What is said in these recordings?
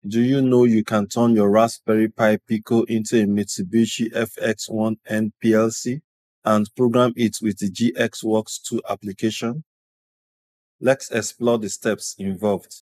Do you know you can turn your Raspberry Pi Pico into a Mitsubishi FX1N PLC and program it with the GXWorks 2 application? Let's explore the steps involved.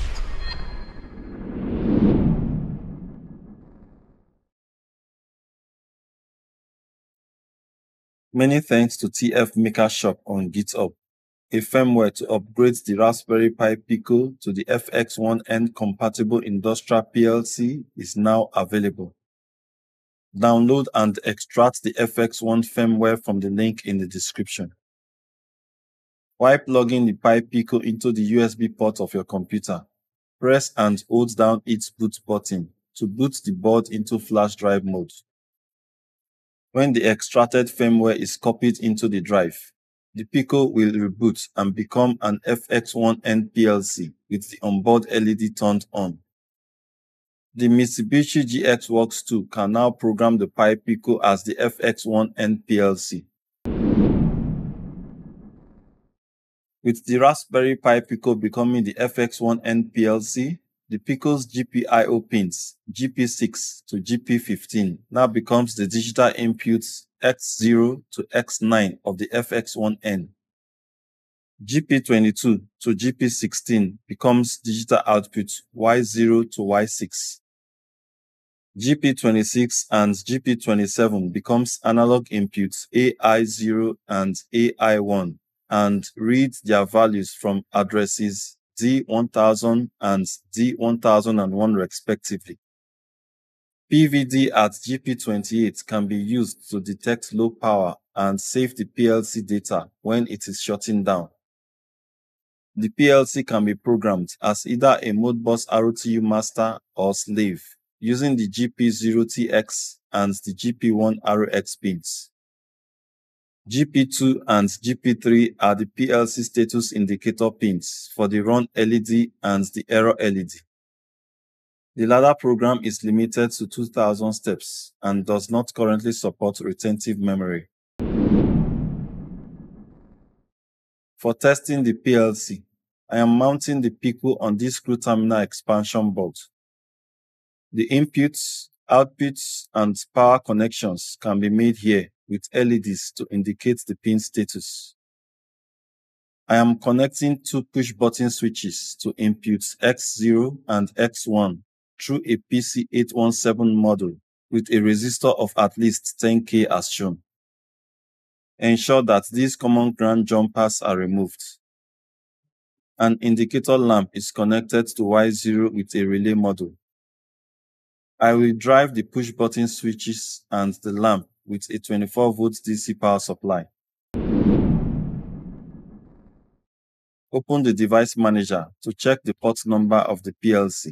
Many thanks to TF Maker Shop on GitHub, a firmware to upgrade the Raspberry Pi Pico to the FX1N compatible industrial PLC is now available. Download and extract the FX1 firmware from the link in the description. While plugging the Pi Pico into the USB port of your computer, press and hold down its boot button to boot the board into flash drive mode. When the extracted firmware is copied into the drive, the Pico will reboot and become an FX1N PLC with the onboard LED turned on. The Mitsubishi GXWorks 2 can now program the Pi Pico as the FX1N PLC. With the Raspberry Pi Pico becoming the FX1N PLC, the Pico's GPIO pins, GP6 to GP15, now becomes the digital inputs X0 to X9 of the FX1N. GP22 to GP16 becomes digital output Y0 to Y6. GP26 and GP27 becomes analog inputs AI0 and AI1 and read their values from addresses D1000 and D1001 respectively. PVD at GP28 can be used to detect low power and save the PLC data when it is shutting down. The PLC can be programmed as either a Modbus RTU master or slave using the GP0TX and the GP1RX pins. GP2 and GP3 are the PLC status indicator pins for the run LED and the error LED. The ladder program is limited to 2000 steps and does not currently support retentive memory. For testing the PLC, I am mounting the Pico on this screw terminal expansion board. The inputs, outputs, and power connections can be made here with LEDs to indicate the pin status. I am connecting two push-button switches to inputs X0 and X1 through a PC817 module with a resistor of at least 10K as shown. Ensure that these common ground jumpers are removed. An indicator lamp is connected to Y0 with a relay module. I will drive the push-button switches and the lamp with a 24-volt DC power supply. Open the device manager to check the port number of the PLC.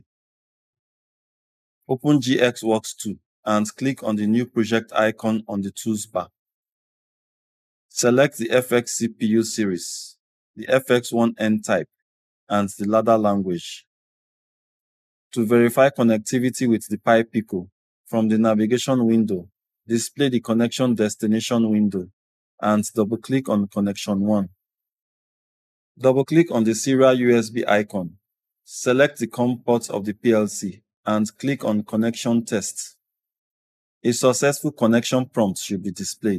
Open GXWorks 2 and click on the new project icon on the tools bar. Select the FX CPU series, the FX1N type, and the ladder language. To verify connectivity with the Pi Pico, from the navigation window, display the connection destination window and double-click on connection 1. Double-click on the serial USB icon. Select the COM port of the PLC and click on Connection Test. A successful connection prompt should be displayed.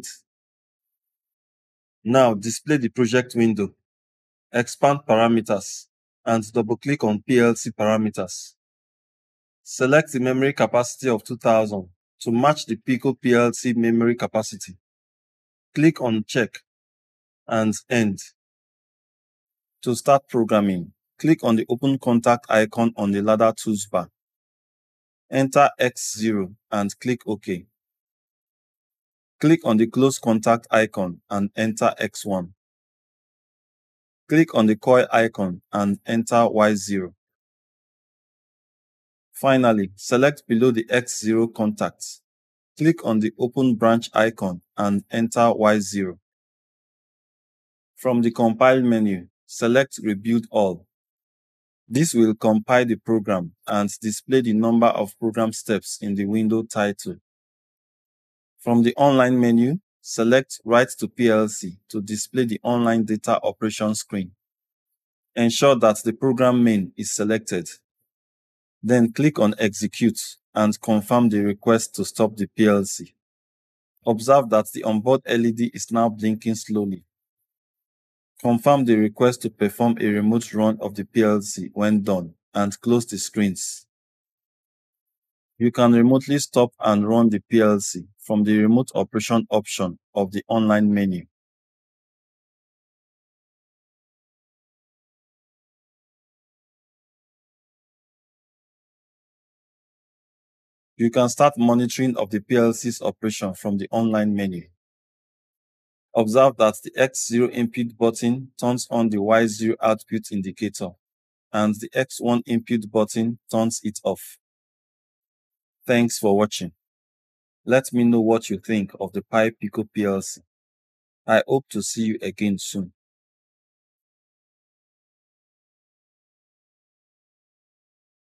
Now display the project window. Expand parameters and double-click on PLC parameters. Select the memory capacity of 2000 to match the Pico PLC memory capacity. Click on Check and End. To start programming, click on the Open Contact icon on the ladder tools bar. Enter X0 and click OK. Click on the Close Contact icon and enter X1. Click on the coil icon and enter Y0. Finally, select below the X0 contacts. Click on the Open Branch icon and enter Y0. From the Compile menu, select Rebuild All. This will compile the program and display the number of program steps in the window title. From the Online menu, select Write to PLC to display the online data operation screen. Ensure that the program main is selected. Then click on Execute and confirm the request to stop the PLC. Observe that the onboard LED is now blinking slowly. Confirm the request to perform a remote run of the PLC when done and close the screens. You can remotely stop and run the PLC from the remote operation option of the online menu. You can start monitoring of the PLC's operation from the online menu. Observe that the X0 input button turns on the Y0 output indicator, and the X1 input button turns it off. Thanks for watching. Let me know what you think of the Pi Pico PLC. I hope to see you again soon.